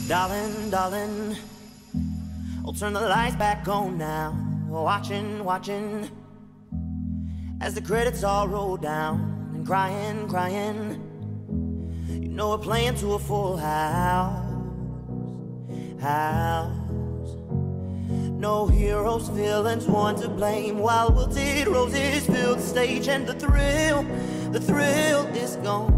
Darling, darling, I'll turn the lights back on now. Watching, watching, as the credits all roll down. And crying, crying, you know we're playing to a full house. No heroes, villains, one to blame. While wilted roses fill the stage, and the thrill is gone.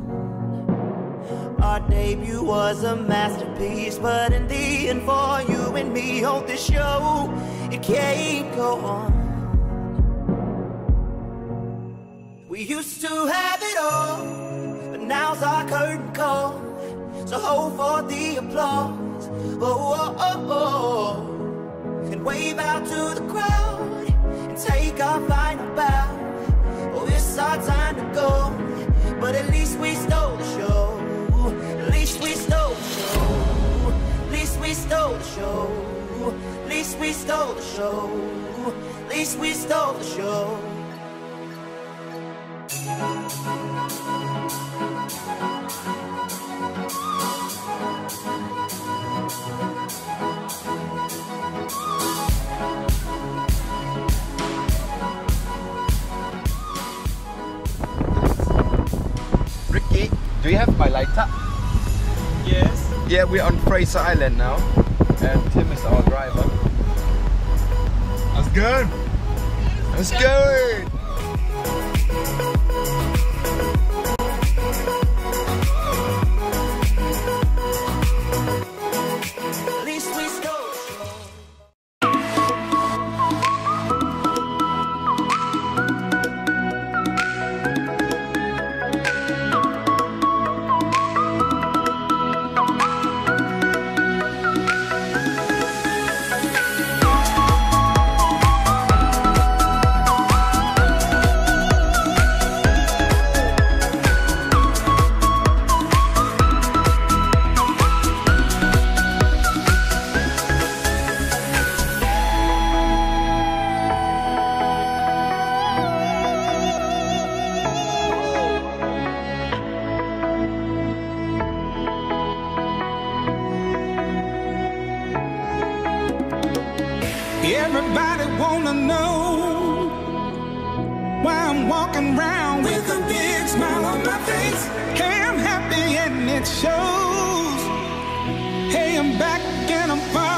Our debut was a masterpiece, but in the end, for you and me, on this show, it can't go on. We used to have it all, but now's our curtain call. So hold for the applause, oh, oh, oh, oh. And wave out to the crowd and take our final bow. Oh, it's our time to go, but at least we stole the show. At least we stole the show. At least we stole the show. At least we stole the show. At least we stole the show. Ricky, do you have my lighter? Yes. Yeah, we're on Fraser Island now, and Tim is our driver. Let's go. Let's go! At least we stole the show. Everybody wanna know why I'm walking around with a big smile on my face. Hey, I'm happy and it shows. Hey, I'm back and I'm fine.